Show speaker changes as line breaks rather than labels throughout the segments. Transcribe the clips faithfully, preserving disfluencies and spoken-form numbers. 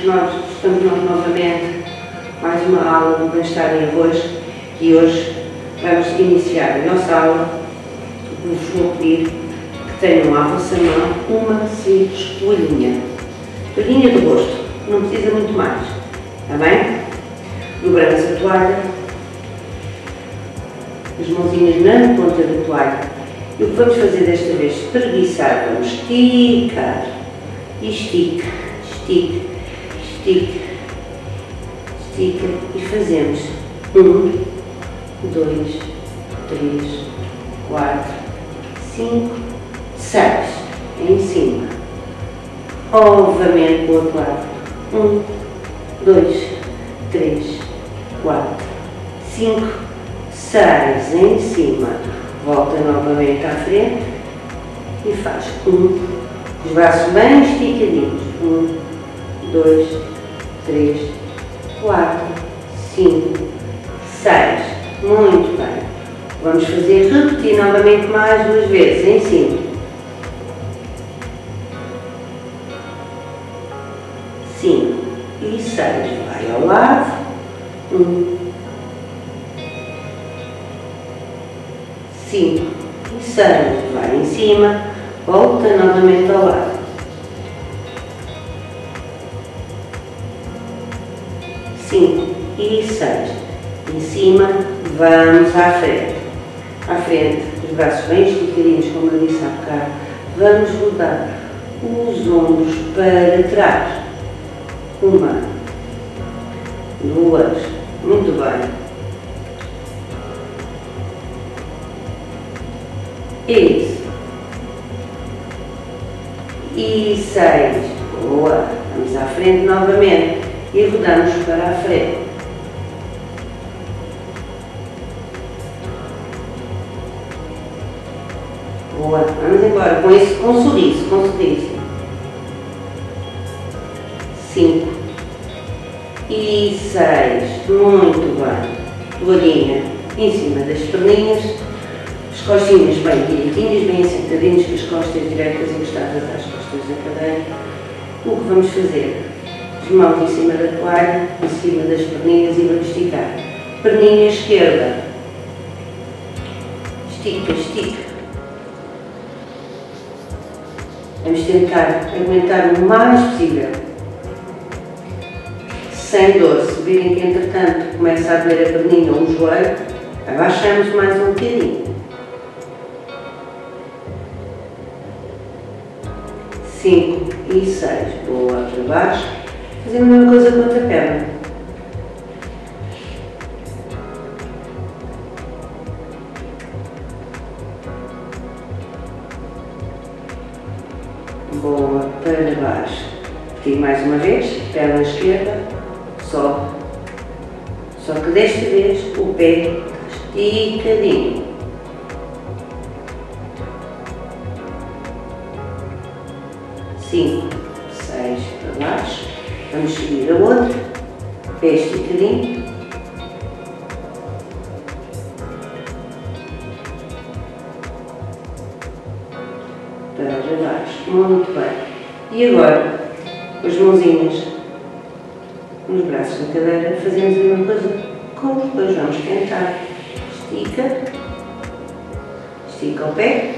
nós, estamos nós novamente, mais uma aula do bem-estar em arroz, e hoje vamos iniciar a nossa aula. Vos vou pedir que tenham à vossa mão uma simples toalhinha, toalhinha do rosto, não precisa muito mais, está bem? Dobramos a toalha, as mãozinhas na ponta da toalha, e o que vamos fazer desta vez? Espreguiçar, vamos esticar, estica, estica, estica, estica, e fazemos um, dois, três, quatro, cinco, seis, em cima. Novamente do outro lado. um, dois, três, quatro, cinco, seis, em cima. Volta novamente à frente e faz um, os braços bem esticadinhos. um, dois, três, quatro, cinco, seis. Muito bem. Vamos fazer, repetir novamente mais duas vezes, em cima. cinco e seis. Vai ao lado. um, cinco e seis. Vai em cima. Volta novamente ao lado. cinco e seis. Em cima. Vamos à frente. À frente, os braços bem esticadinhos, como eu disse há bocado. Vamos rodar os ombros para trás. Uma, duas, muito bem. Isso. E seis. Boa. Vamos à frente novamente e rodamos para a frente. Boa, vamos embora com isso, com um sorriso, com um sorriso. cinco e seis, muito bem. Toalhinha em cima das perninhas, as costinhas bem direitinhas, bem assentadinhas, com as costas direitas encostadas às costas da cadeira. O que vamos fazer? As mãos em cima da toalha, em cima das perninhas, e vamos esticar. Perninha esquerda. Estica, estica. Vamos tentar aguentar o mais possível, sem dor. Se virem que entretanto começa a doer a perninha ou o joelho, abaixamos mais um bocadinho. cinco e seis. Boa, para baixo. Fazendo a mesma coisa com a outra perna. Boa, para baixo. Repetir mais uma vez, perna esquerda, sobe. Só que desta vez o pé esticadinho. cinco, seis, para baixo. Vamos seguir a outra, pé esticadinho. Para baixo, muito bem. E agora, com as mãozinhas nos braços da cadeira, fazemos a mesma coisa com os dois. Vamos tentar. Estica, estica o pé.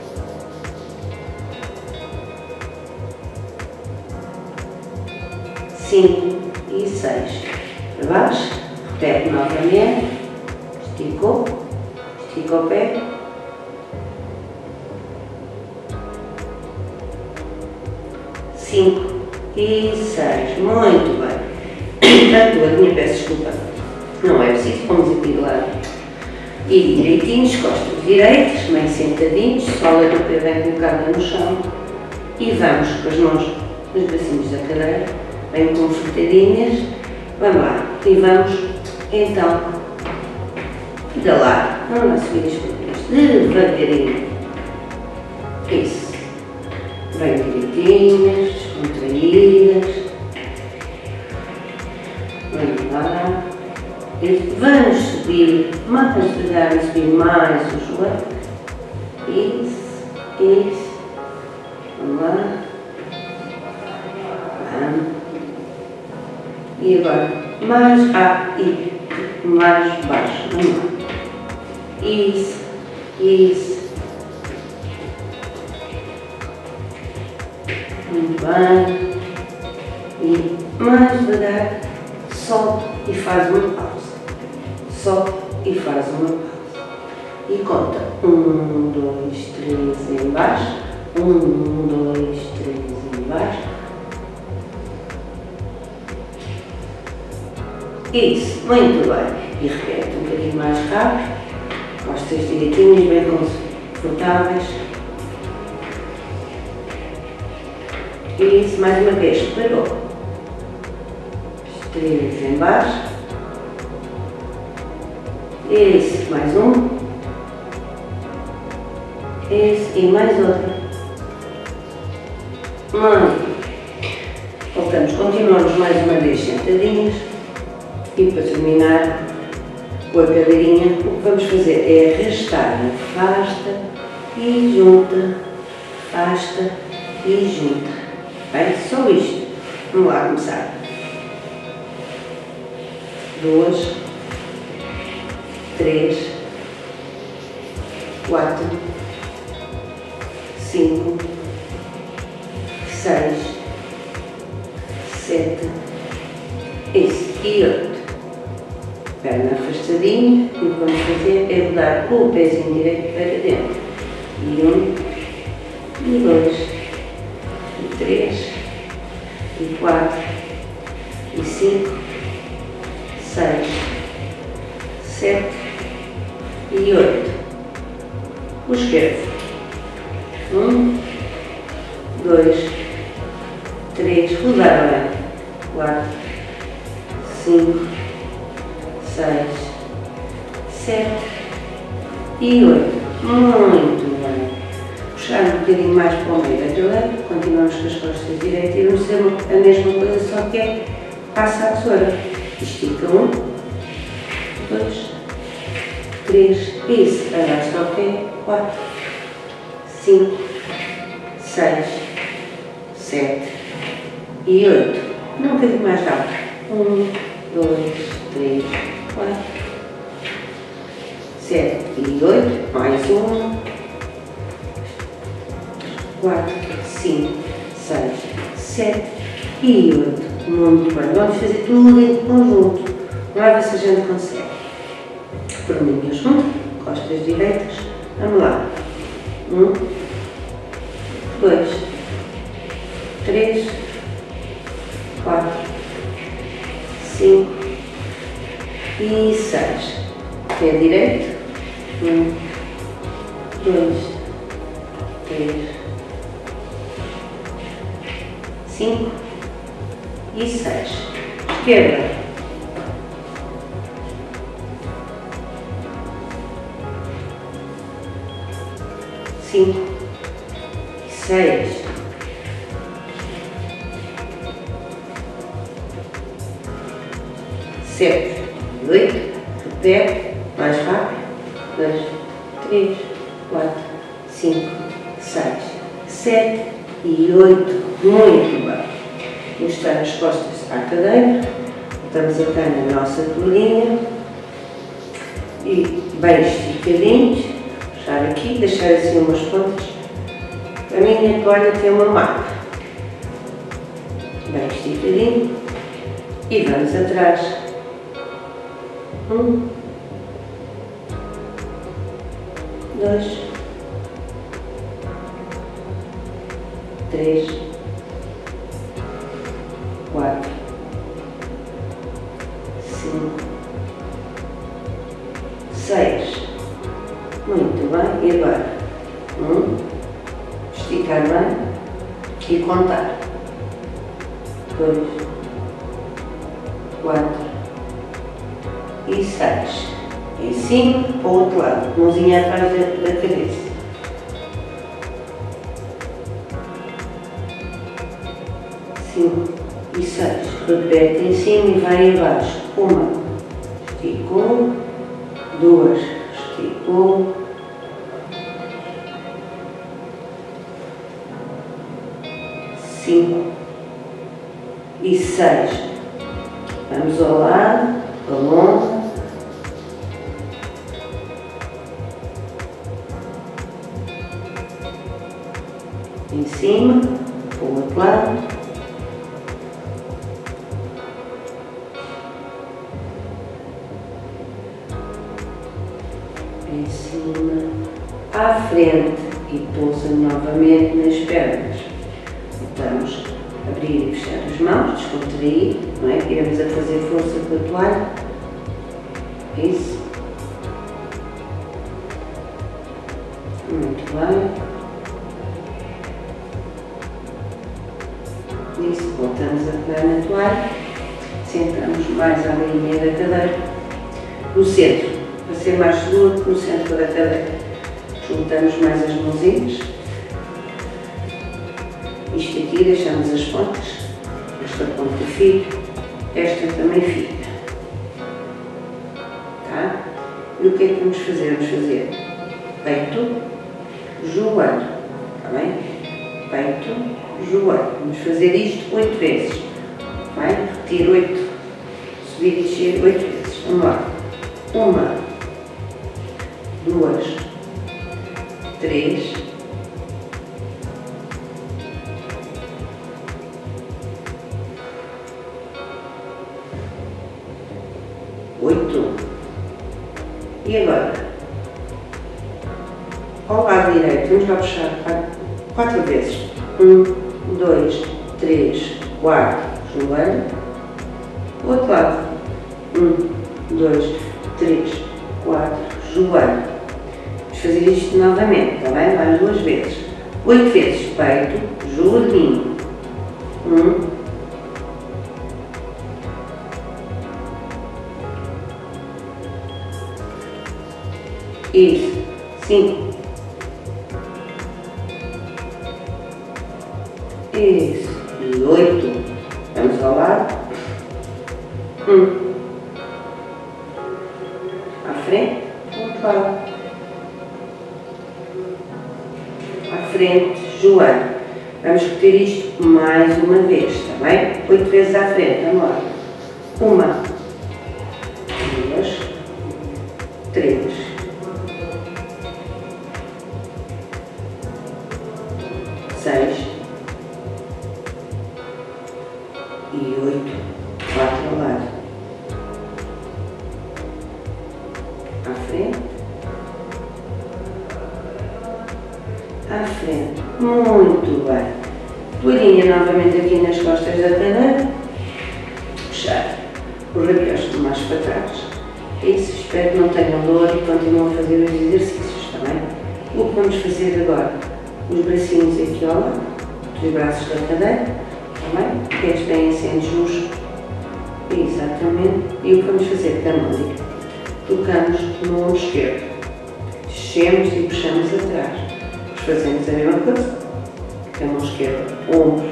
cinco e seis. Para baixo, repete novamente. Esticou, estica o pé. cinco e seis. Muito bem. A toalhinha, peço desculpa, não é preciso, vamos aqui do lado. E direitinhos, costas direitas, bem sentadinhos, sola do pé bem colocada no chão. E vamos com as mãos nos bracinhos da cadeira, bem confortadinhas. Vamos lá. E vamos, então, pedalar. Vamos lá subir as pernas, devagarinho. Isso. Bem direitinhas, contraídas. Vamos lá. E vamos subir mais devagar, subir mais o joelho. Isso, isso. Vamos lá. Vamos. E agora, mais rápido e mais baixo. Vamos lá. Isso, isso. Muito bem. E mais devagar, sobe e faz uma pausa. Sobe e faz uma pausa. E conta. Um, dois, três, em baixo. Um, dois, três, em baixo. Isso, muito bem. E repete um bocadinho mais rápido. Costas direitinhas, bem confortáveis. Isso, mais uma vez, parou. Três em baixo. Isso, mais um. Isso, e mais outra. Muito. Voltamos, continuamos mais uma vez sentadinhas. E para terminar com a cadeirinha, o que vamos fazer é arrastar, afasta e junta, afasta e junta. Bem, só isto. Vamos lá começar. Duas, três, quatro, cinco, seis, sete, isso, e oito. Perna afastadinha, e o que vamos fazer é rodar com o pezinho direito para dentro. E um, e dois, e três, e quatro, e cinco, seis, sete e oito. O esquerdo. Um, dois, três, rodar bem. Quatro, cinco, seis, sete e oito. Muito bem. Puxar um bocadinho mais para o meio da direita, continuamos com as costas direitas e vamos fazer a mesma coisa, só que é passa a tesoura. Estica um, dois, três, isso, arrasta o pé, quatro, cinco, seis, sete e oito. Um bocadinho mais rápido. Um, dois, três, quatro, sete e oito. Mais um, quatro, cinco, seis, sete e oito. Muito bem. Vamos fazer tudo em conjunto. Vamos ver se a gente consegue. Perninha junto, costas direitas. Vamos lá. Um, dois, três, quatro, cinco e seis. Pé direito. Um, dois, três, cinco e seis. Esquerda. Cinco, seis, sete, oito. Repete, mais rápido. Dois, três, quatro, cinco, seis, sete e oito. Muito bem. Mostrar as costas à cadeira. Botamos a cana na nossa toalhinha e bem esticadinhos. Puxar aqui, deixar assim umas pontas. A minha toalha tem uma marca. Bem esticadinho. E vamos atrás. Um, dois, três, quatro, cinco, seis. Muito bem. E agora? Um, esticar bem e contar. Dois, quatro e seis. E cinco para o outro lado. Mãozinha atrás da, da cabeça. Cinco e seis. Repete em cima e vai abaixo. Uma. Esticou. Duas. Esticou. Cinco e seis. Vamos ao lado, alonga. Em cima, para o outro lado. Em cima, à frente e pousa novamente nas pernas. Vamos abrir e fechar as mãos, descontrair, não é? Iremos a fazer força com a toalha. Isso. Muito bem. Isso, voltamos a pegar na toalha, sentamos mais à linha da cadeira, no centro, para ser mais seguro, no centro da cadeira, juntamos mais as mãozinhas, isto aqui deixamos as pontas, esta ponta fica, esta também fica, tá? E o que é que vamos fazer? Vamos fazer peito, joelho, tá bem? Peito, joelho. Vamos fazer isto oito vezes. Vai? Repetir oito. Subir e descer oito vezes. Vamos lá. Uma, duas, três, oito. E agora? Ao lado direito, vamos lá puxar quatro, quatro vezes. Um, dois, três, quatro, joelho. O outro lado. Um, dois, três, quatro, joelho. Vamos fazer isto novamente, está bem? Mais duas vezes. Oito vezes peito, joelhinho. Um. Isso. Cinco. Isso. E oito. Vamos ao lado. Um. À frente. Outro lado. À frente. Joelho. Vamos repetir isto mais uma vez, está bem? Oito vezes à frente. Vamos lá. Uma. Duas. Três. Seis. E oito, quatro ao lado, à frente, à frente, muito bem, toalhinha novamente aqui nas costas da cadeira, puxar os rabiostos mais para trás, isso, espero que não tenham dor e continuem a fazer os exercícios, está bem? O que vamos fazer agora? Os bracinhos aqui ao lado, os braços da cadeira, que eles têm assentos nos... Exatamente. E o que vamos fazer com a mão? Tocamos no ombro esquerdo. Descemos e puxamos atrás. Fazemos a mesma coisa. Com a mão esquerda, ombro.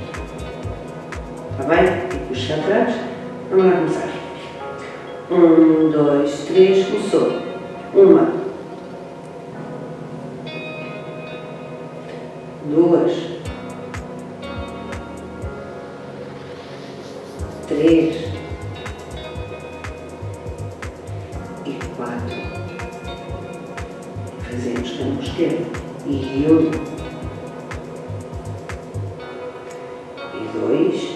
Está bem? E puxa atrás. Vamos lá começar. Um, dois, três, começou. Uma. Duas. Três e quatro. Fazemos com a mão esquerda. E um. E dois.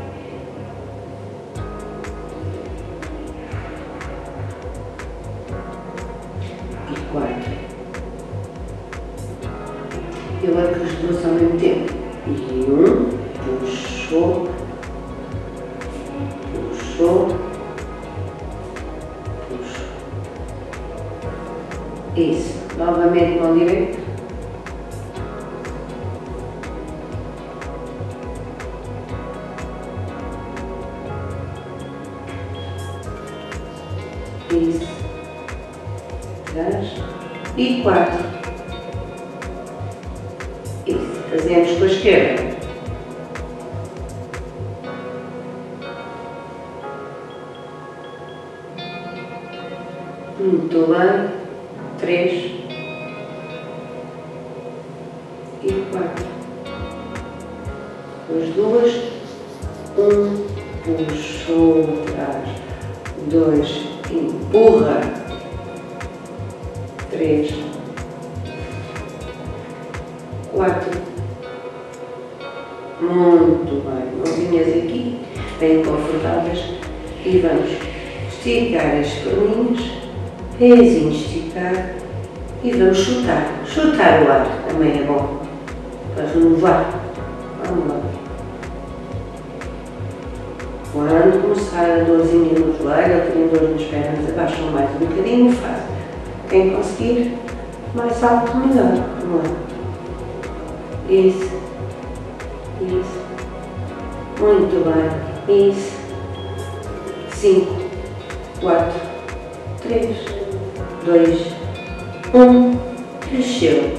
E quatro. E agora com as duas ao mesmo tempo. E um. Puxou. Puxou, puxo. Isso. Novamente mão direita. Isso. Trás. E quatro. Isso. Fazemos com a esquerda. Muito bem. Três. E quatro. As duas. Um. puxou atrás, dois, empurra, três, quatro, muito bem, mãozinhas aqui, bem confortáveis, e vamos esticar as perninhas, pezinho esticar, e vamos chutar, chutar o ar, também é bom, para renovar, vamos lá. Quando começar a dorzinha no joelho, ou terem dor nas pernas, abaixam mais um bocadinho, faz. Quem conseguir, mais alto, melhor. Vamos lá. Isso. Isso. Muito bem. Isso. Cinco, quatro, três, dois, um. Cresceu.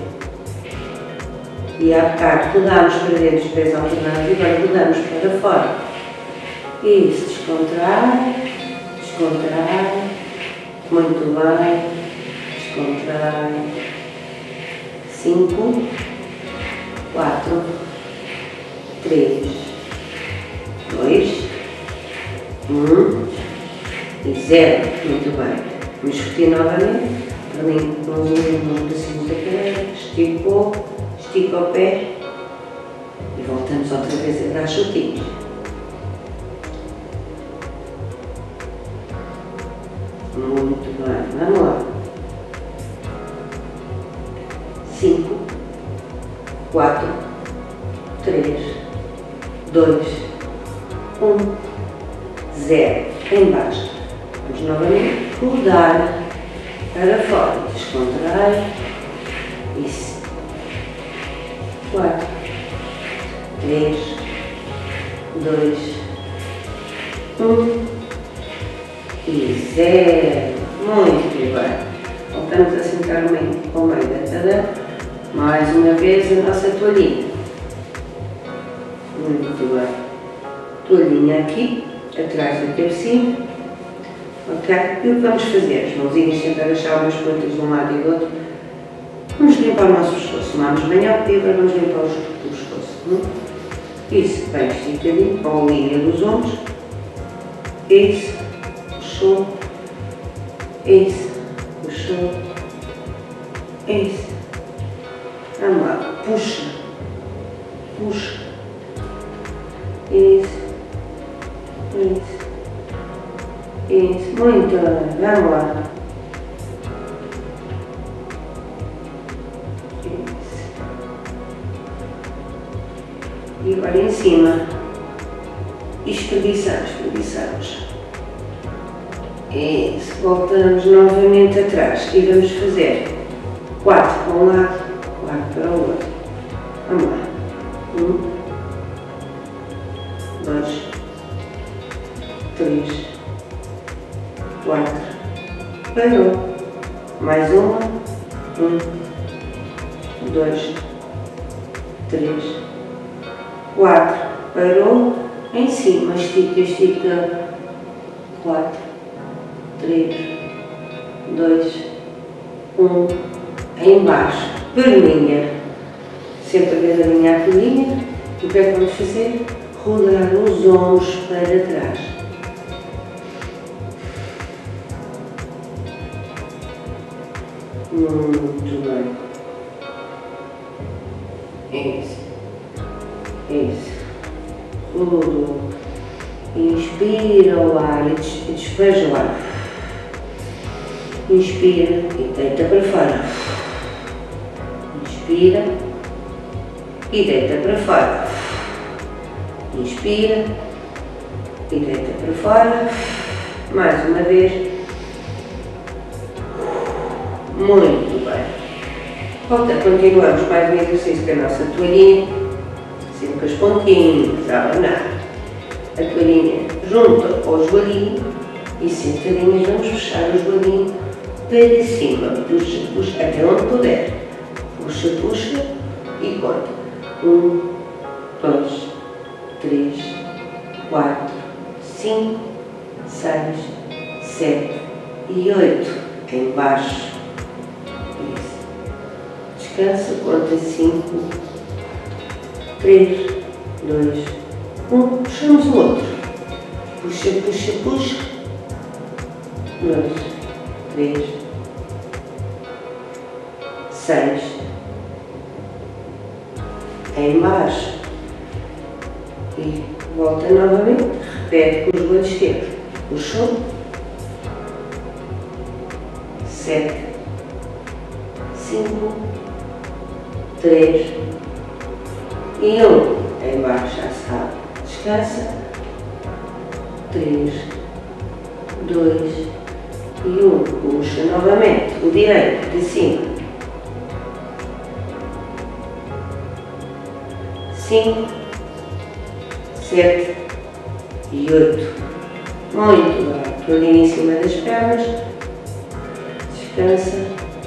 E há bocado rodámos para dentro, os pés alternados, e agora rodamos para fora. Isso, descontrai, descontrai, muito bem, descontrai, cinco, quatro, três, dois, um e zero, muito bem. Vamos repetir novamente, para mim, mãozinha nos bracinhos da cadeira, esticou, estica o pé e voltamos outra vez a dar chutinhos. Muito bem, vamos lá. Cinco, quatro, três, dois, um, zero. Embaixo. Vamos novamente rodar para fora. Descontrai. Isso. Quatro, três, dois, um. E zero. Muito bem. Voltamos a sentar ao meio, ao meio da cadeira. Mais uma vez a nossa toalhinha. Muito bem. Toalhinha aqui, atrás da cabecinha. Ok? E o que vamos fazer? As mãozinhas sempre agachar umas pontas de um lado e do outro. Vamos limpar o nosso pescoço. Tomámos bem ao pé, agora vamos limpar o pescoço. Hum? Isso, bem esticadinho, com a linha dos ombros. Isso. Puxou, isso, puxou, isso, vamos lá, puxa, puxa, isso, isso, isso, muito bem, vamos lá, isso, e agora em cima, espreguiçamos, espreguiçamos. Isso, voltamos novamente atrás e vamos fazer quatro para um lado, quatro para o outro. Vamos lá. Um, dois, três, quatro. Parou. Mais uma. Um, dois, três, quatro. Parou. Em cima, estica, estica. Quatro. três, dois, um, em baixo, perninha, sempre a ver a linha à colhinha. O que é que vamos fazer? Rodar os ombros para trás. Muito bem. Isso. Isso. Rodou. Inspira o ar e despeja o ar. Inspira e deita para fora. Inspira e deita para fora. Inspira e deita para fora. Mais uma vez. Muito bem. Volta, continuamos mais um exercício com a nossa toalhinha. Sempre com as pontinhas, a abanar. A toalhinha junto ao joelhinho e sentadinhas vamos puxar o joelhinho para cima, puxa, puxa, até onde puder. Puxa, puxa e conta. Um, dois, três, quatro, cinco, seis, sete e oito. Embaixo. Isso. Descansa, conta cinco, três, dois, um. Puxamos o outro. Puxa, puxa, puxa. Dois, três, seis. Em baixo. E volta novamente. Repete com os joelhos esquerdos. Puxou. Sete. Cinco. Três. E um. Em baixo, já sabe. Descansa. Três. Dois. E um. Puxa novamente. O direito de cima. Cinco. Sete. E oito. Muito bem. Toalhinha em cima das pernas. Descansa.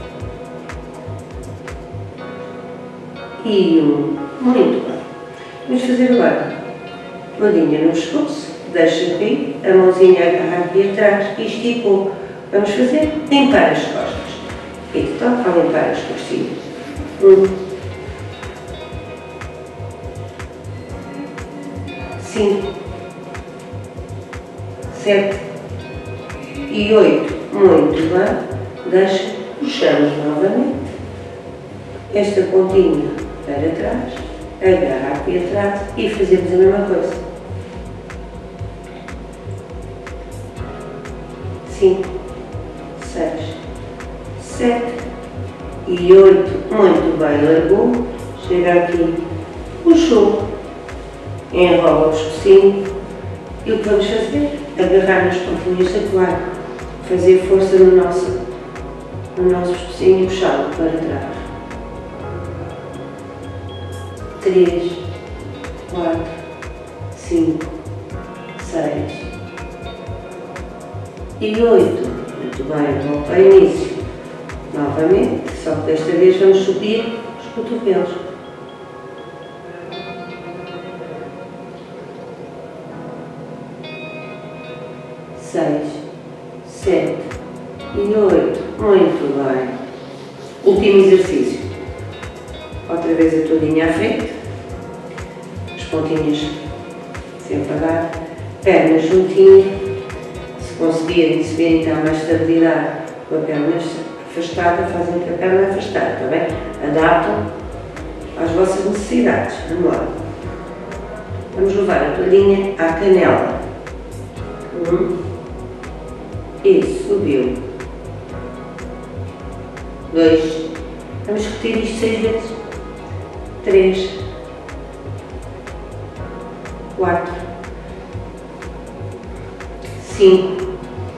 E um. Muito bem. Vamos fazer agora. Toalhinha no pescoço. Deixa aqui. A mãozinha agarra aqui atrás. E esticou. Vamos fazer. Limpar as costas. E toca a limpar as costinhas. Um. Cinco. Sete. E oito. Muito bem. Deixa, puxamos novamente esta pontinha para trás, agarra aqui atrás e fazemos a mesma coisa. Cinco, seis, sete e oito. Muito bem, largou, chega aqui, puxou, enrola o pescocinho e o que vamos fazer? Agarrar nas pontinhas da toalha, fazer força no nosso o nosso pescocinho e puxá-lo para trás. Três, quatro, cinco, seis e oito. Muito bem, volta ao início. Novamente, só que desta vez vamos subir os cotovelos. Seis, sete e oito. Muito bem. Último exercício. Outra vez a toalhinha à frente. As pontinhas sempre a dar. Pernas juntinhas. Se conseguirem, se virem que há mais estabilidade com a perna afastada, fazem com a perna afastada, está bem? Adaptam às vossas necessidades. Vamos lá. Vamos levar a toalhinha à canela. Um. Isso, subiu. Dois. Vamos repetir isto seis vezes. Três. Quatro. Cinco.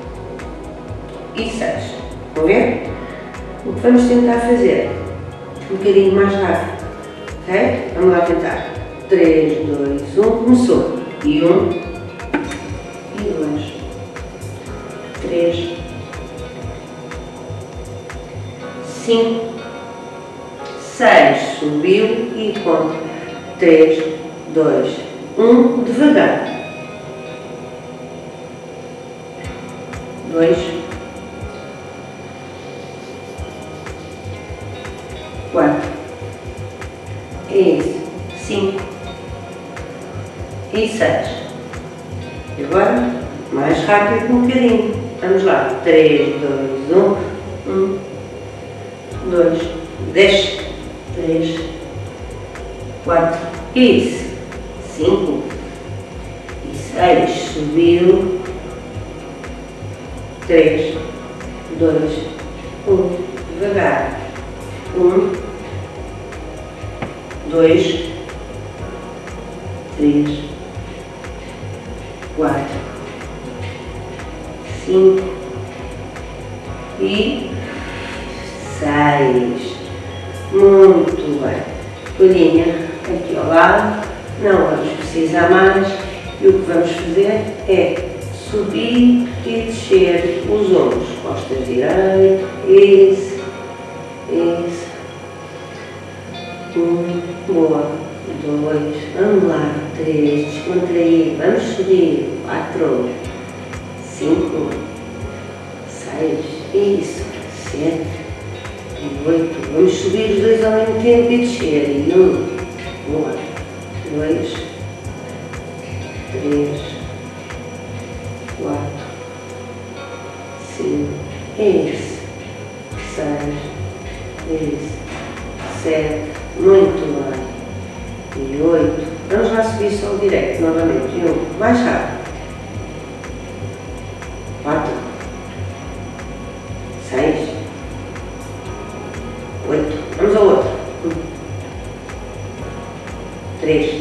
E seis. Estão a ver? O que vamos tentar fazer? Um bocadinho mais rápido. Ok? Vamos lá tentar. Três, dois, um. Começou. E um. E dois. Três. Cinco, seis, subiu e conta. Três, dois, um, devagar. Dois, quatro, isso, cinco e seis. E agora, mais rápido um bocadinho. Vamos lá. Três, dois, um, um. Dois, dez, três, quatro, isso, cinco e seis, subiu, três, dois, um, devagar, um, dois, três, quatro, cinco e seis. Muito bem. Toalhinha aqui ao lado. Não vamos precisar mais. E o que vamos fazer é subir e descer os ombros. Costas direita. Isso. Isso. Um. Boa. Dois. Vamos lá. Três. Descontrair. Vamos subir. Quatro. Cinco. Seis. Isso. Sete. E oito. Vamos subir os dois ao mesmo tempo e descer. E um. Boa. Dois. Três. posição direita, novamente. E um, mais rápido. Quatro. Seis. Oito. Vamos ao outro. Um. Três.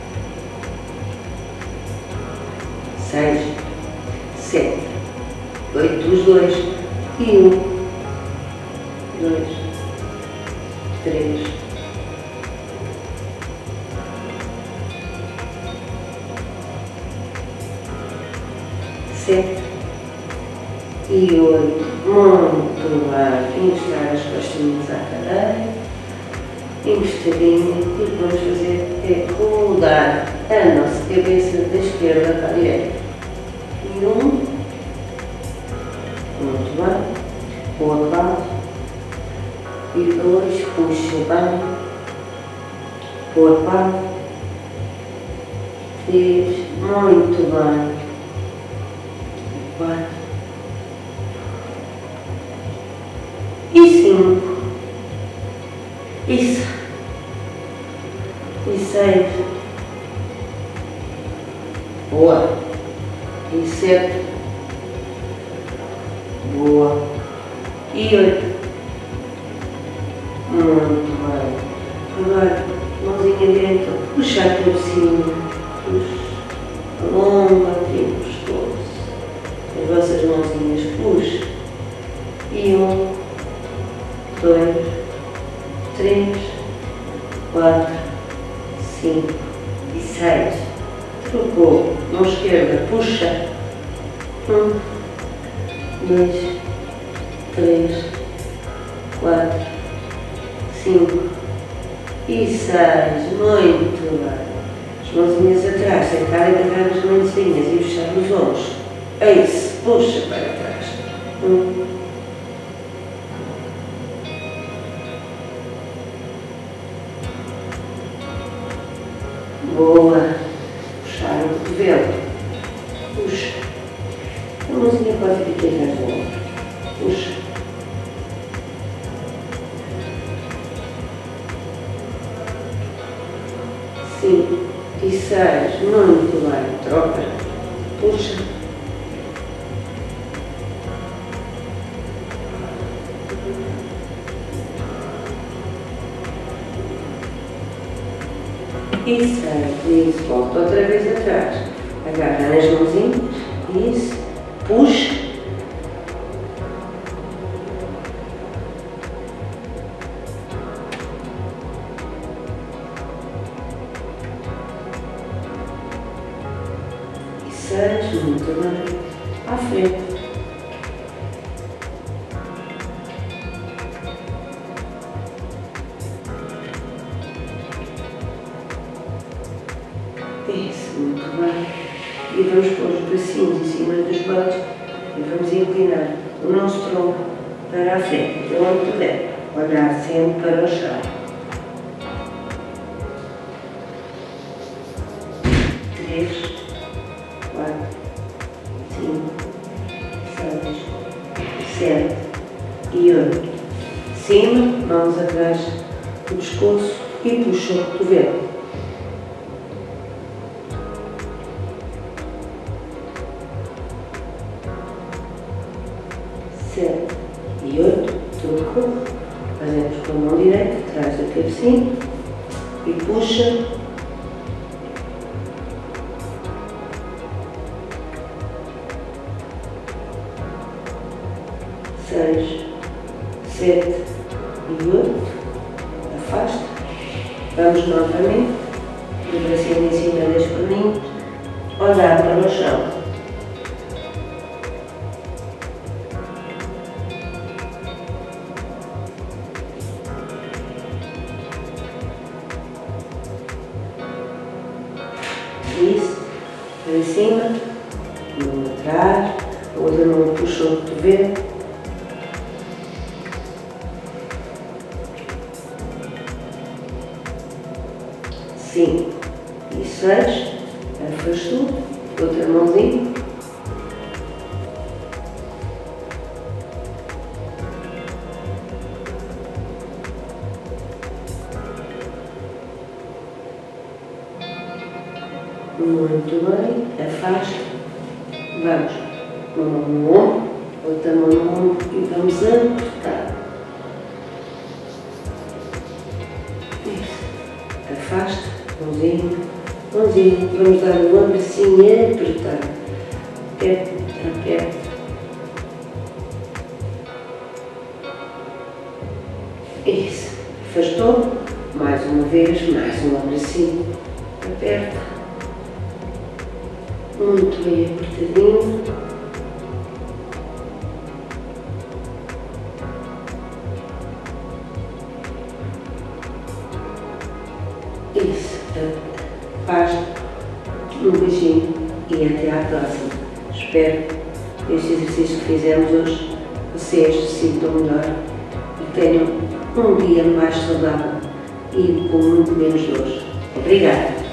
Seis. Sete. Oito. Os dois. E um. Dois. Três. Sete. E oito. Muito bem. Encostar as costinhas à cadeira. Encostadinho. E o que vamos fazer é rodar a nossa cabeça da esquerda para a direita. E um. Muito bem. Boa base. E dois. Puxa bem. Boa base. Três. Muito bem. Quatro. E cinco. Isso. E seis. Boa. E sete. Boa. E oito. Muito bem. Agora, mãozinha direita, puxar por cima. Puxa. Alonga aqui o pescoço. As vossas mãozinhas puxam. E um. Dois. Três. Quatro. Cinco. E seis. Trocou. Mão esquerda, puxa. Um. Dois. Três. Quatro. Cinco. E seis. Muito bem. As mãozinhas atrás, sentar e agarrar as mãozinhas e fechar os ombros. É isso. Puxa para trás. Um. Boa. Puxar o cotovelo. Puxa. A mãozinha pode vir aqui atrás do ombro. Puxa. Cinco e seis. Muito bem. Troca. Puxa. E seis. Isso. Volta outra vez atrás. Agarra nas mãozinhas. Isso. Puxa. E seis. Muito bem. À frente. Isso, muito bem. E vamos pôr os bracinhos em cima dos braços e vamos inclinar o nosso tronco para a frente, até onde puder. Olhar sempre para o chão. Três, quatro, cinco, seis, sete e oito. Cima, mãos atrás do pescoço e puxa o cotovelo. Sete e oito, trocou. Fazemos com a mão direita, atrás da cabecinha e puxa. Seis, sete e oito. Afasta. Vamos novamente. O bracinho em cima das perninhas. Olhar para o chão. Isso, para cima, mão atrás, a outra mão puxa o cotovelo. Cinco e seis, afastou, outra mãozinha. Muito bem. Afasta. Vamos. Uma mão no ombro, outra mão no ombro e vamos apertar. Isso. Afasta. Mãozinha. Mãozinha. Vamos dar um abracinho e apertar. Aperta, aperta. Isso. Afastou. Mais uma vez, mais um abracinho. Aperta. Muito bem apertadinho. Isso. Faz um beijinho e até à próxima. Espero que este exercício que fizemos hoje vocês se sintam melhor e tenham um dia mais saudável e com muito menos dores. Obrigada!